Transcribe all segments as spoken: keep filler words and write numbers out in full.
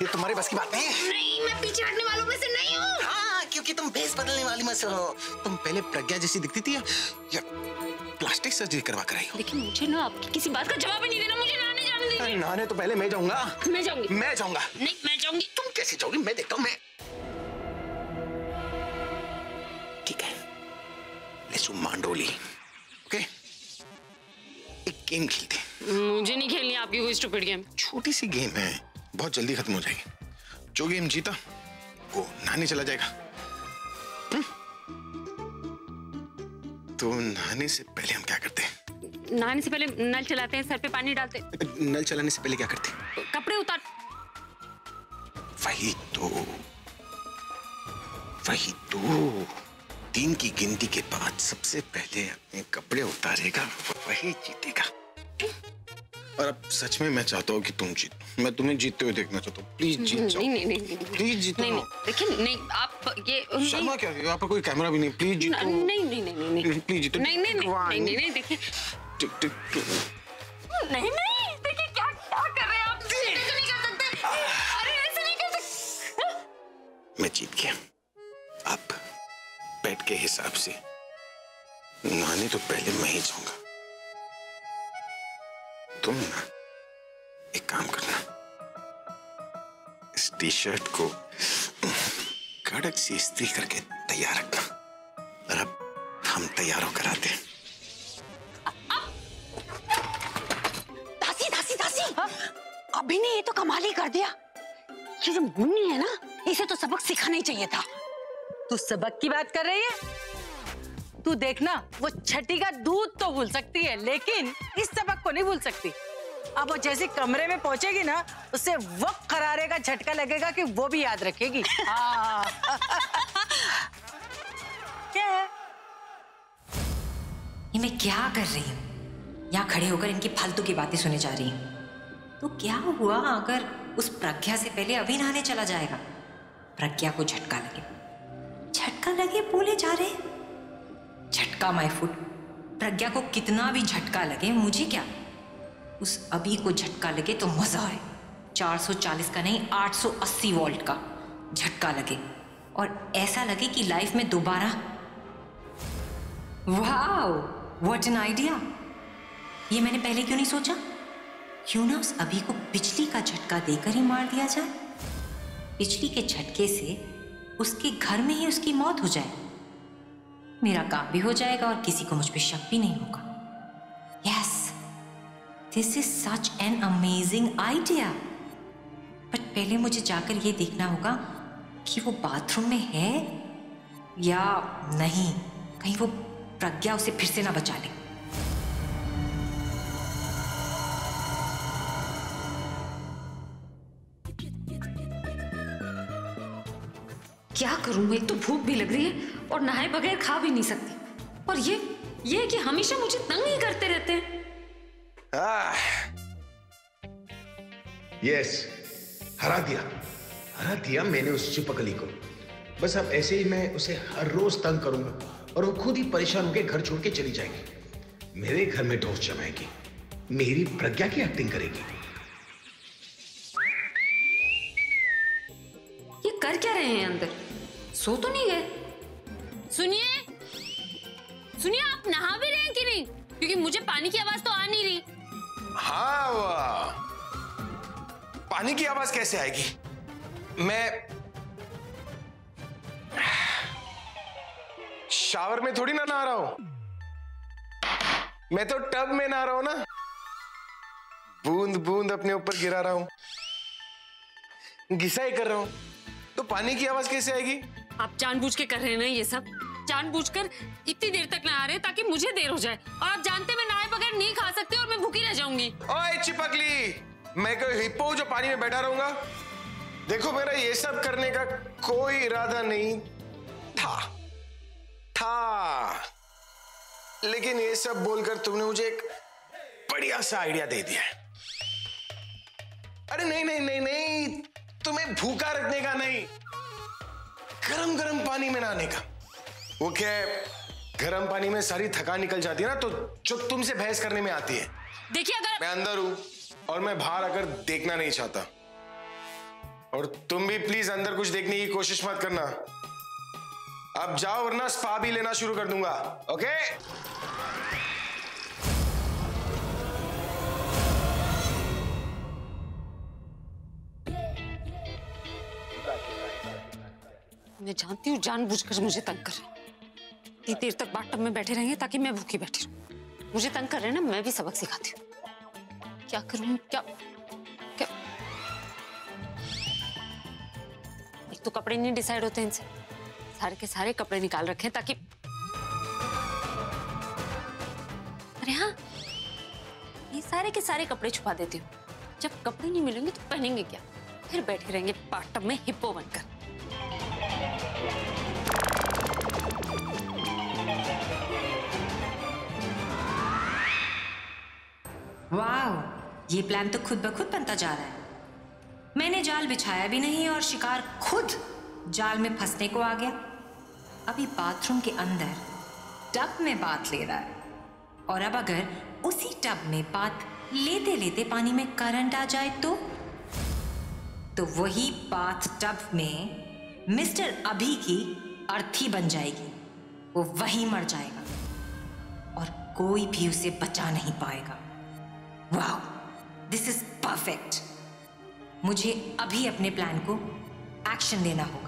ये तुम्हारे बस की बात नहीं है। नहीं, मैं पीछे हटने वालों में से नहीं हूँ। हाँ, क्योंकि तुम भेस बदलने वाली में से हो। तुम पहले प्रज्ञा जैसी दिखती थी या, या प्लास्टिक सर्जरी करवा कर आई हो? लेकिन मुझे ना आपकी किसी बात का जवाब ही नहीं देना। मुझे नहाने जाने दीजिए। नहाने तो पहले मैं जाऊंगा। मैं जाऊंगी। मैं जाऊंगा। नहीं, मैं जाऊंगी। तुम कैसे जाओगी? मैं देखता हूँ। मैं ठीक है, लेट्स मांडोली। ओके, एक गेम खेलते हैं। मुझे नहीं खेलनी आपकी कोई स्टूपिड गेम। छोटी सी गेम है, बहुत जल्दी खत्म हो जाएगी। जो गेम जीता वो नहाने चला जाएगा। हुँ? तो नहाने से पहले हम क्या करते हैं? नहाने से पहले नल चलाते हैं, सर पे पानी डालते हैं। नल चलाने से पहले क्या करते हैं? कपड़े उतार। वही तो, वही तो। तीन की गिनती के बाद सबसे पहले अपने कपड़े उतारेगा, वही जीतेगा। और अब सच में मैं चाहता हूँ कि तुम जीत। मैं तुम्हें जीतते हुए देखना चाहता हूँ। प्लीज जीत जाओ। नहीं नहीं नहीं, प्लीज जीतो। नहीं नहीं, देखिए नहीं, आप ये शर्मा क्या? यहाँ पर कोई कैमरा भी नहीं। प्लीज जीतो। नहीं नहीं नहीं नहीं नहीं, प्लीज जीतो। नहीं नहीं नहीं नहीं नहीं, देखिए टिक टिक टिक। नहीं नहीं, देखिए क्या क्या कर रहे हैं आप? ऐसे नहीं कर सकते। अरे ऐसे नहीं कर सकते। मैं जीत गया। अब बेड के हिसाब से नहाने तो पहले मैं ही जाऊंगा। तुम ना एक काम करना, इस टी शर्ट को कड़क से इस्त्री करके तैयार रखना। और अब हम तैयार होकर आते हैं। दासी दासी दासी, अभी ने ये तो कमाल ही कर दिया। ये जो मुन्नी है ना, इसे तो सबक सिखाना ही चाहिए था। तू सबक की बात कर रही है? तू देखना, वो छठी का दूध तो भूल सकती है, लेकिन इस सबक को नहीं भूल सकती। अब वो जैसे कमरे में पहुंचेगी ना, उससे वक्त करारे का झटका लगेगा कि वो भी याद रखेगी। हाँ। क्या है ये? मैं क्या कर रही हूँ यहाँ खड़े होकर? इनकी फालतू की बातें सुने जा रही हूँ। तो क्या हुआ अगर उस प्रज्ञा से पहले अभी नहाने चला जाएगा? प्रज्ञा को झटका लगे, झटका लगे बोले जा रहे। झटका माय फुट। प्रज्ञा को कितना भी झटका लगे मुझे क्या, उस अभी को झटका लगे तो मजा है। चार सौ चालीस का नहीं, आठ सौ अस्सी वोल्ट का झटका लगे, और ऐसा लगे कि लाइफ में दोबारा। Wow, what an idea! ये मैंने पहले क्यों नहीं सोचा? क्यों ना उस अभी को बिजली का झटका देकर ही मार दिया जाए। बिजली के झटके से उसके घर में ही उसकी मौत हो जाए। मेरा काम भी हो जाएगा और किसी को मुझ पे शक भी नहीं होगा। Yes, this is such an amazing idea. But पहले मुझे जाकर ये देखना होगा कि वो बाथरूम में है या नहीं। कहीं वो प्रज्ञा उसे फिर से ना बचा ले। क्या करूं? एक तो भूख भी लग रही है और नहाए बगैर खा भी नहीं सकती। और ये ये कि हमेशा मुझे तंग ही करते रहते हैं। यस, हरा दिया हरा दिया मैंने उस चिपकली को। बस अब ऐसे ही मैं उसे हर रोज तंग करूंगा और वो खुद ही परेशान होकर घर छोड़ के चली जाएगी। मेरे घर में ढोस जमाएगी, मेरी प्रज्ञा की एक्टिंग करेगी। ये कर क्या रहे हैं अंदर? सो तो नहीं गए? सुनिए सुनिए, आप नहा भी रहे हैं कि नहीं? क्योंकि मुझे पानी की आवाज तो आ नहीं रही। हाँ, वाह, पानी की आवाज कैसे आएगी? मैं शावर में थोड़ी ना नहा रहा हूं, मैं तो टब में नहा रहा हूं ना। बूंद बूंद अपने ऊपर गिरा रहा हूं, घिसाई कर रहा हूं, तो पानी की आवाज कैसे आएगी? आप जानबूझ के कर रहे हैं ना ये सब? जानबूझकर इतनी देर तक नहा रहे हैं ताकि मुझे देर हो जाए, और आप जानते हैं मैं नहाए बगैर नहीं खा सकती और मैं भूखी रह जाऊंगी। ओए चिपकली, मैं कोई हिप्पो जो पानी में बैठा रहूंगा? देखो, मेरा ये सब करने का कोई इरादा नहीं था था लेकिन ये सब बोलकर तुमने मुझे एक बढ़िया सा आइडिया दे दिया है। अरे नहीं नहीं नहीं नहीं, तुम्हें भूखा रखने का नहीं, गरम गरम पानी में नहाने का। वो क्या है, गरम पानी में सारी थकान निकल जाती है ना, तो जो तुमसे बहस करने में आती है। देखिए, अगर मैं अंदर हूं और मैं बाहर आकर देखना नहीं चाहता। और तुम भी प्लीज अंदर कुछ देखने की कोशिश मत करना। अब जाओ वरना स्पा भी लेना शुरू कर दूंगा। ओके? मैं जानती हूँ जानबूझकर मुझे तंग कर रहे हैं। इतनी देर तक बाथटब में बैठे रहेंगे ताकि मैं भूखी बैठी रहूं। मुझे तंग कर रहे हैं ना, मैं भी सबक सिखाती हूँ। क्या करूँ? क्या क्या एक तो कपड़े नहीं डिसाइड होते इनसे, सारे के सारे कपड़े निकाल रखे हैं ताकि, अरे हाँ, ये सारे के सारे कपड़े छुपा देती हूँ। जब कपड़े नहीं मिलेंगे तो पहनेंगे क्या? फिर बैठे रहेंगे बाथटब में हिप्पो बनकर। वाह, ये प्लान तो खुद ब खुद बनता जा रहा है। मैंने जाल बिछाया भी नहीं और शिकार खुद जाल में फंसने को आ गया। अभी बाथरूम के अंदर टब में बाथ ले रहा है, और अब अगर उसी टब में बाथ लेते लेते पानी में करंट आ जाए तो तो वही बाथ टब में मिस्टर अभी की अर्थी बन जाएगी। वो वहीं मर जाएगा और कोई भी उसे बचा नहीं पाएगा। वाह, दिस इज परफेक्ट। मुझे अभी अपने प्लान को एक्शन देना होगा।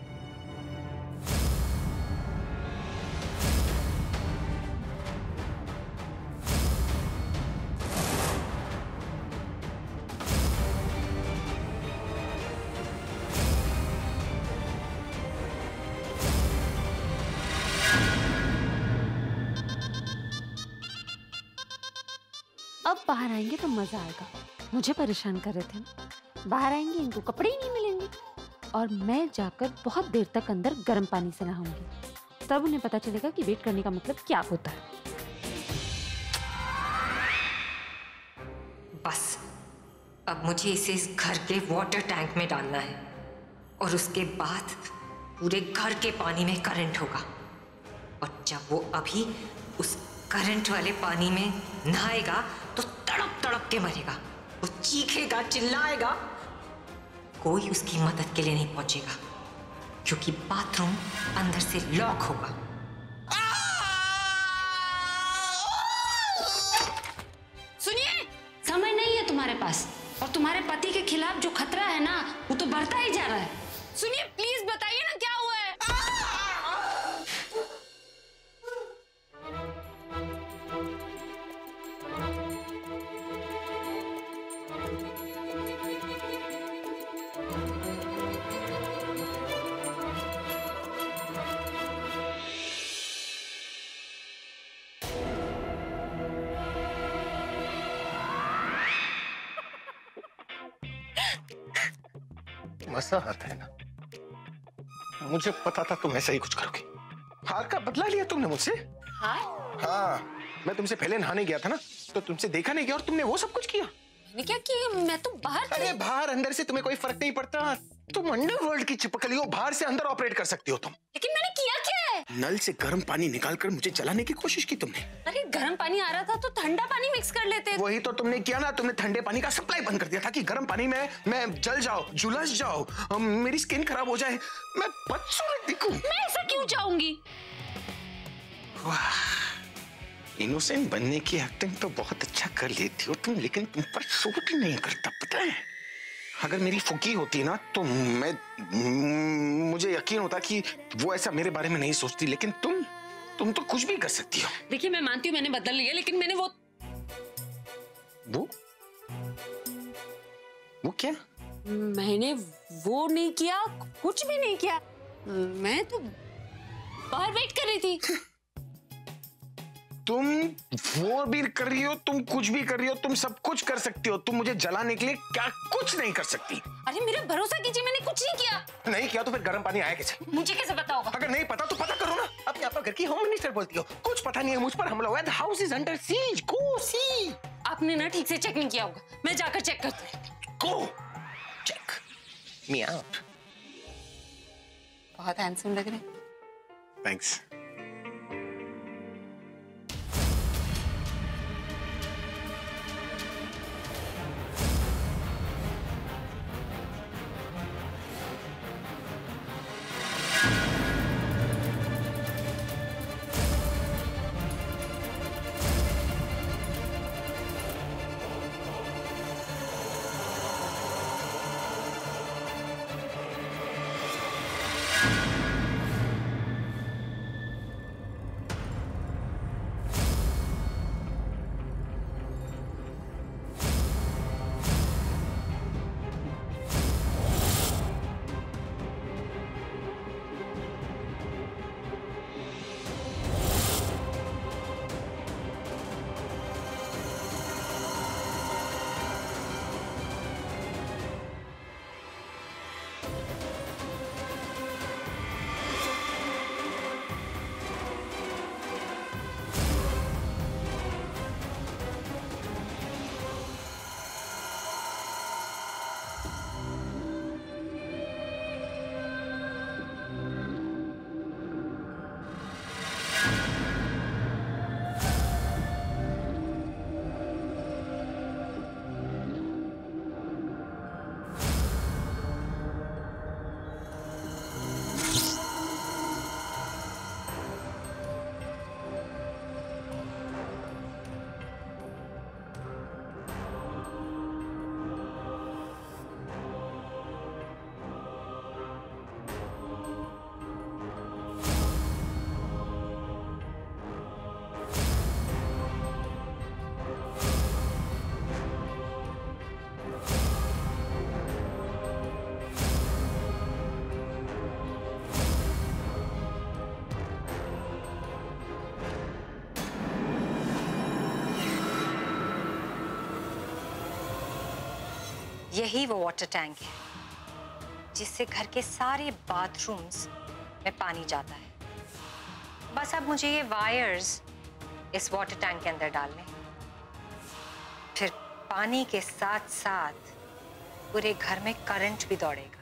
अब बाहर आएंगे तो मजा आएगा। मुझे परेशान कर रहे थे ना, बाहर आएंगे इनको कपड़े ही नहीं मिलेंगे और मैं जाकर बहुत देर तक अंदर गर्म पानी से नहाऊंगी। तब उन्हें पता चलेगा कि वेट करने का मतलब क्या होता है। बस अब मुझे इसे इस घर के वाटर टैंक में डालना है और उसके बाद पूरे घर के पानी में करंट होगा। और जब वो अभी उस करंट वाले पानी में नहाएगा तो तड़प तड़प के मरेगा। वो चीखेगा, चिल्लाएगा, कोई उसकी मदद के लिए नहीं पहुंचेगा क्योंकि बाथरूम अंदर से लॉक होगा। सुनिए, समय नहीं है तुम्हारे पास और तुम्हारे पति के खिलाफ जो खतरा है ना वो तो बढ़ता ही जा रहा है। सुनिए प्लीज बताइए ना क्या हुआ है। मजा आता है ना, मुझे पता था तुम ऐसा ही कुछ करोगे। हार का बदला लिया तुमने मुझसे। हाँ? हाँ, मैं तुमसे पहले नहाने गया था ना, तो तुमसे देखा नहीं गया और तुमने वो सब कुछ किया। मैंने क्या किया? मैं तो बाहर थी। अरे बाहर अंदर से तुम्हें कोई फर्क नहीं पड़ता। तुम अंडरवर्ल्ड की चिपकली हो, बाहर से अंदर ऑपरेट कर सकती हो तुम। लेकिन मैंने किया क्या है? नल से गर्म पानी निकालकर मुझे जलाने की कोशिश की तुमने। अरे गर्म पानी आ रहा था तो ठंडा पानी मिक्स कर लेते। वही तो तुमने किया ना, तुमने ठंडे पानी का सप्लाई बंद कर दिया था कि गर्म पानी में मैं जल जाओ, झुलस जाओ, मेरी स्किन खराब हो जाए, मैं बदसूरत दिखूं। मैं ऐसा क्यों चाहूंगी? वाह, इनोसेंट बनने की एक्टिंग तो बहुत अच्छा कर लेती हो तुम, लेकिन तुम पर सूट नहीं करता, पता है। अगर मेरी फुकी होती ना तो मैं मुझे यकीन होता कि वो ऐसा मेरे बारे में नहीं सोचती, लेकिन तुम तुम तो कुछ भी कर सकती हो। देखिए मैं मानती हूँ मैंने बदल लिया, लेकिन मैंने वो वो वो क्या? मैंने वो नहीं किया, कुछ भी नहीं किया। मैं तो बाहर वेट कर रही थी। तुम वो भी कर रही हो, तुम कुछ भी कर रही हो, तुम सब कुछ कर सकती हो। तुम मुझे जलाने के लिए क्या कुछ नहीं कर सकती। अरे मेरा भरोसा कीजिए, मैंने कुछ नहीं किया। नहीं किया तो फिर गर्म पानी आया कैसे? मुझे कैसे पता होगा? अगर नहीं पता तो पता करो ना। अपने आप घर की होम मिनिस्टर बोलती हो, कुछ पता नहीं है, मुझ पर हमला हुआ है, the house is under siege, go see. आपने ना ठीक से चेक नहीं किया होगा, मैं जाकर चेक करती हूँ। Go check me out. बहुत हैंडसम लग रहे हैं। थैंक्स। यही वो वाटर टैंक है जिससे घर के सारे बाथरूम्स में पानी जाता है। बस अब मुझे ये वायर्स इस वाटर टैंक के अंदर डालने, फिर पानी के साथ साथ पूरे घर में करंट भी दौड़ेगा।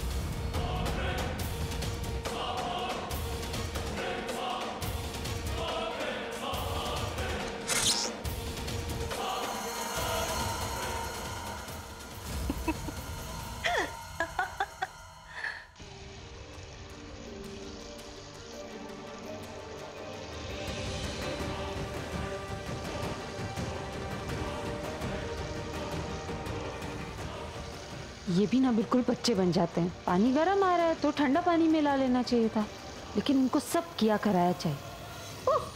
ये भी ना बिल्कुल बच्चे बन जाते हैं। पानी गर्म आ रहा है तो ठंडा पानी मिला लेना चाहिए था, लेकिन इनको सब किया कराया चाहिए। उफ!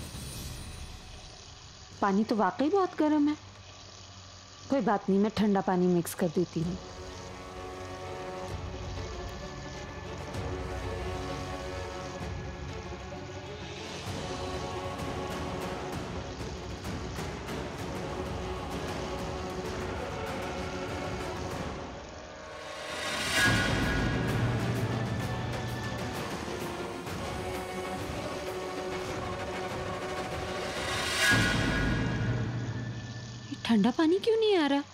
पानी तो वाकई बहुत गर्म है। कोई बात नहीं, मैं ठंडा पानी मिक्स कर देती हूँ। ठंडा पानी क्यों नहीं आ रहा?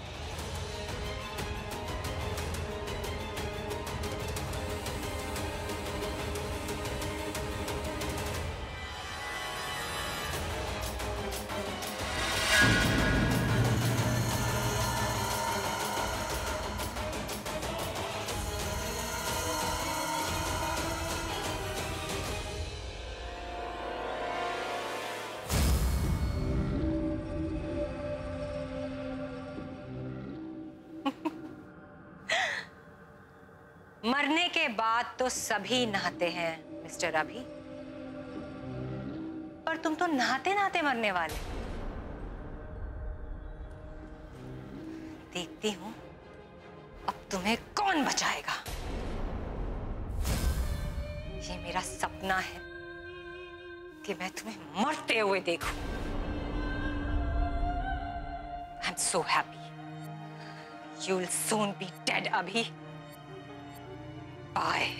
मरने के बाद तो सभी नहाते हैं मिस्टर अभी, पर तुम तो नहाते नहाते मरने वाले। देखती हूं अब तुम्हें कौन बचाएगा। ये मेरा सपना है कि मैं तुम्हें मरते हुए देखूं। I am so happy. You will soon be dead अभी। Bye.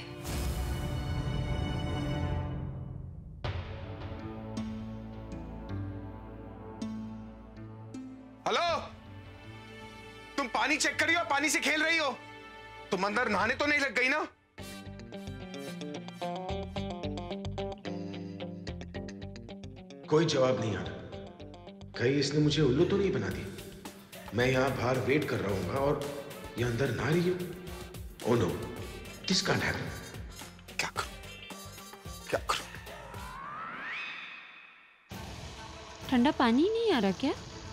हेलो, तुम पानी चेक कर रही हो, पानी से खेल रही हो? तुम अंदर नहाने तो नहीं लग गई ना? कोई जवाब नहीं आ रहा। कहीं इसने मुझे उल्लू तो नहीं बना दिया? मैं यहां बाहर वेट कर रहा हूं और ये अंदर नहा रही हूं। Oh no, this can't happen. क्या करूं? क्या करूं? ठंडा पानी नहीं आ रहा क्या?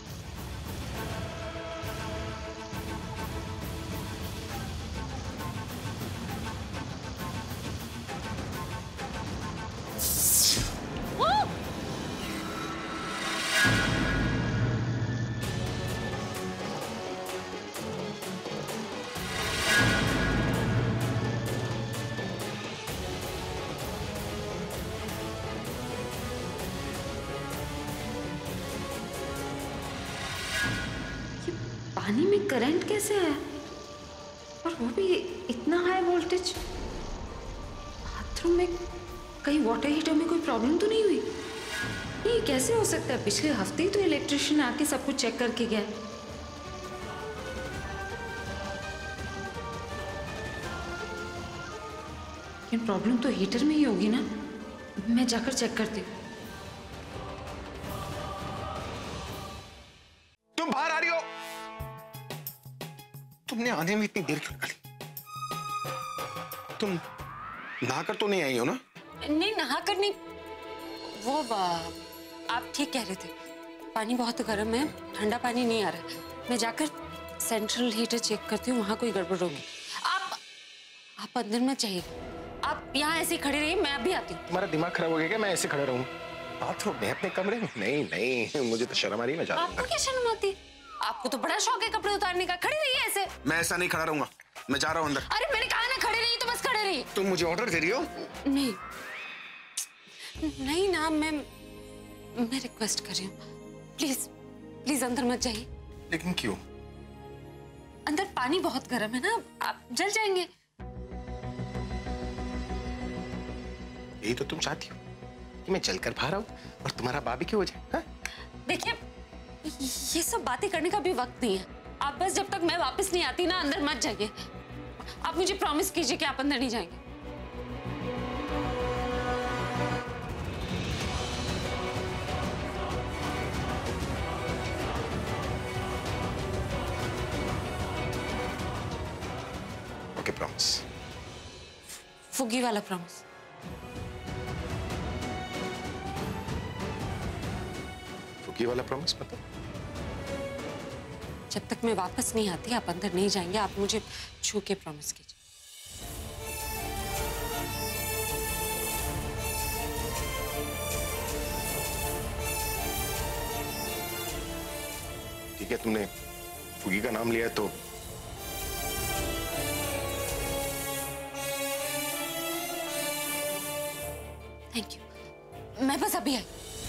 पानी में करंट कैसे है? और वो भी इतना हाई वोल्टेज। बाथरूम में कहीं वाटर हीटर में कोई प्रॉब्लम तो नहीं हुई? ये कैसे हो सकता है? पिछले हफ्ते ही तो इलेक्ट्रिशियन आके सब कुछ चेक करके गया। लेकिन प्रॉब्लम तो हीटर में ही होगी ना। मैं जाकर चेक करती हूँ। तुम बाहर आ रही हो? तुमने आने में इतनी देर क्यों लगी? तुम नहाकर तो नहीं आई हो ना? नहीं, नहाकर नहीं। वो आप ठीक कह रहे थे, पानी बहुत गर्म है, ठंडा पानी नहीं आ रहा। मैं जाकर सेंट्रल हीटर चेक करती हूँ, वहां कोई गड़बड़ होगी। आप आप अंदर मत जाइए, आप यहाँ ऐसे खड़े रहिए, मैं अभी आती हूँ। तुम्हारा दिमाग खराब हो गया क्या? मैं ऐसे खड़ा रहूं बाथरूम में अपने कमरे में? नहीं नहीं, मुझे तो शर्म आ रही है। मैं जा रहा हूं। आपको क्या शर्म आती है? आपको तो बड़ा शौक है कपड़े उतारने का। खड़े रहिए ऐसे। मैं ऐसा नहीं खड़ा रहूंगा, मैं जा रहा हूं अंदर। अरे मैंने कहा ना खड़े रहिए, तो बस खड़े रहिए। तुम मुझे ऑर्डर दे रही हो? नहीं नहीं ना, मैं मैं रिक्वेस्ट कर रही हूँ, प्लीज प्लीज अंदर मत जाइए। लेकिन क्यों? अंदर पानी बहुत गर्म है ना, आप जल जाएंगे। यही तो तुम चाहती हो कि मैं जलकर बाहर आऊं और तुम्हारा बारबेक्यू हो जाए। देखिए, ये सब बातें करने का भी वक्त नहीं है। आप बस जब तक मैं वापस नहीं आती ना अंदर मत जाइए। आप मुझे प्रॉमिस कीजिए कि आप अंदर नहीं जाएंगे। Okay, promise. फुगी वाला प्रॉमिस। फुगी वाला प्रॉमिस मतलब? जब तक मैं वापस नहीं आती आप अंदर नहीं जाएंगे। आप मुझे छू के प्रॉमिस कीजिए। ठीक है, तुमने फुगी का नाम लिया तो थैंक यू। मैं बस अभी आई।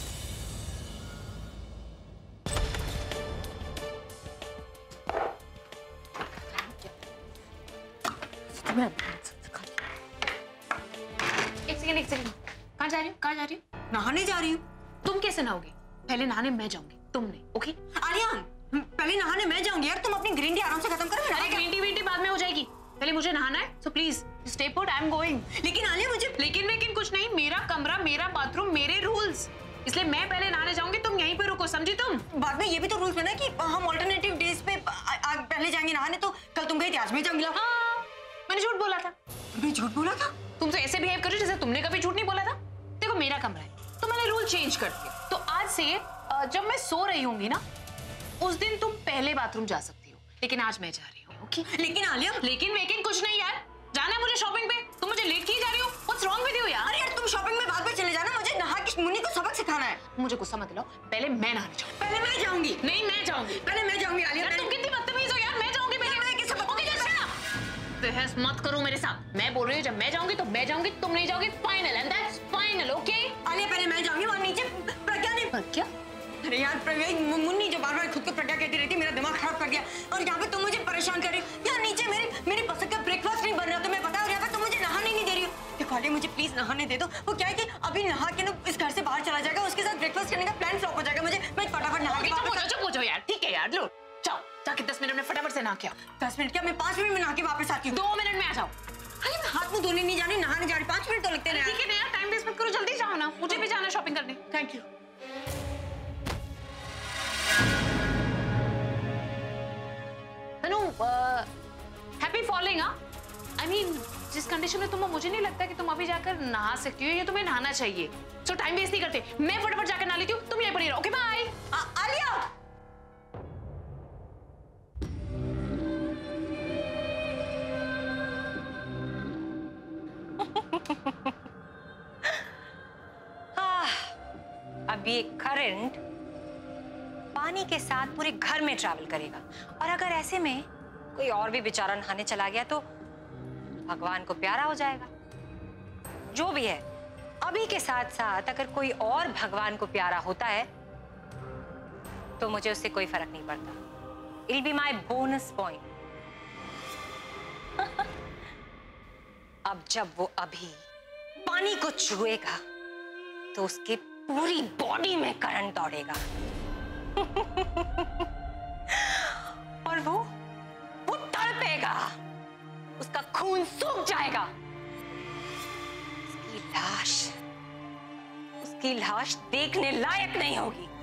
एक सेकंड एक सेकंड, कहाँ जा रही हो? कहाँ जा रही हो? नहाने जा रही हूँ। तुम कैसे नहाओगी? पहले नहाने मैं जाऊंगी, तुम नहीं। ओके? आलिया, पहले नहाने मैं जाऊंगी यार। तुम अपनी ग्रीन टी आराम से खत्म करो। अरे ग्रीन टी वीन टी बाद में हो जाएगी, पहले मुझे नहाना है। So please stay put, I am going. लेकिन आलिया मुझे लेकिन लेकिन कुछ नहीं, मेरा कमरा, मेरा बाथरूम, मेरे रूल्स, इसलिए मैं पहले नहाने जाऊंगी, तुम यहीं पे रुको, समझी तुम? बाद में ये भी तो रूल्स बना कि हम ऑल्टरनेटिव डेज पे पहले जाएंगे नहाने। तो कल तुम गई थी, आज मैं जाऊंगी। हाँ, मैंने झूठ बोला था। मैं झूठ बोला था? तुम तो ऐसे बिहेव कर रही हो जैसे तुमने कभी झूठ नहीं बोला था। देखो मेरा कमरा है तो मैंने रूल चेंज कर दिया। तो आज से जब मैं सो रही होंगी ना, उस दिन तुम पहले बाथरूम जा सकती हो, लेकिन आज मैं जा रही हूँ। ओके? लेकिन आलिया, लेकिन वेकिन कुछ नहीं यार, जाना है मुझे शॉपिंग पे। तुम मुझे लेट किए जा रही हो। व्हाट्स रॉन्ग विद यू यार? अरे यार तुम शॉपिंग में बाद में चले जाना, मुझे नहा के मुन्नी को सबक सिखाना है। मुझे गुस्सा मत दिलाओ, पहले मैं नहाने जाऊँ। पहले मैं जाऊंगी। नहीं मैं जाऊंगी, पहले मैं जाऊंगी आलिया। यार तुम कितनी बदतमीज हो यार। मैं जाऊंगी पहले। मैं किस सबक? Okay just shut up. बहस मत करो मेरे साथ। मैं बोल रही हूँ जब मैं जाऊंगी तो मैं जाऊंगी, तुम नहीं जाओगी। Final and that's final. Okay Alia, पहले मैं जाऊंगी। वहां नीचे प्रज्ञा ने। प्रज्ञा? अरे यार प्रज्ञा, मुन्नी जो बार बार खुद को प्रज्ञा कहती रहती है, मेरा दिमाग खराब कर दिया। और यहाँ पे तुम मुझे परेशान कर रही हो। यहाँ नीचे मेरी मेरी पसंद का ब्रेकफास्ट नहीं बन रहा, तुम्हें पता है। और यहाँ पे तुम मुझे नहाने नहीं दे रही हो। देखो आलिया, मुझे प्लीज नहाने दे दो। वो क्या है कि अभी नहा के ना इस घर से बाहर चला जाएगा, उसके साथ ब्रेकफास्ट करने का प्लान फ्लॉप हो जाएगा। मुझे मैं फटाफट नहा के चुप हो जाओ, चुप हो जाओ यार। ठीक है यार, लो जाओ, जाके दस मिनट में फटाफट से नहा के आओ। दस मिनट क्या, मैं पांच मिनट में नहा के वापस आती हूँ। दो मिनट में आ जाओ। अरे मैं हाथ मुंह धोने नहीं जानी, नहाने जा रही। पांच मिनट तो लगते हैं। ठीक है यार, टाइम वेस्ट मत करो, जल्दी जाओ ना, मुझे भी जाना शॉपिंग करने। Thank you. Tanu, happy falling. I mean जिस कंडीशन में तुम हो, मुझे नहीं लगता कि तुम अभी जाकर नहा सकती हो। ये तुम्हें नहाना चाहिए। सो टाइम वेस्ट नहीं करते, मैं फटाफट जाकर नहा लेती हूँ, तुम यहीं पड़ी रहो। Okay bye. आलिया, अब ये करंट पानी के साथ पूरे घर में ट्रैवल करेगा, और अगर ऐसे में कोई और भी बेचारा नहाने चला गया तो भगवान को प्यारा हो जाएगा। जो भी है, अभी के साथ साथ अगर कोई और भगवान को प्यारा होता है तो मुझे उससे कोई फर्क नहीं पड़ता। It be my bonus point. अब जब वो अभी पानी को छुएगा तो उसके पूरी बॉडी में करंट दौड़ेगा। और वो वो तड़पेगा, उसका खून सूख जाएगा। उसकी लाश उसकी लाश देखने लायक नहीं होगी।